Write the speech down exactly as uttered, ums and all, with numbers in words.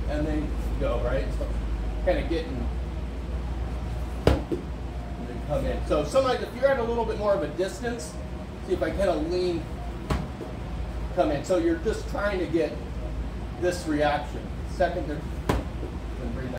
and then go, right? So kind of getting, and then come in. So sometimes if you're at a little bit more of a distance, see if I kind of lean, come in. So you're just trying to get this reaction. Second,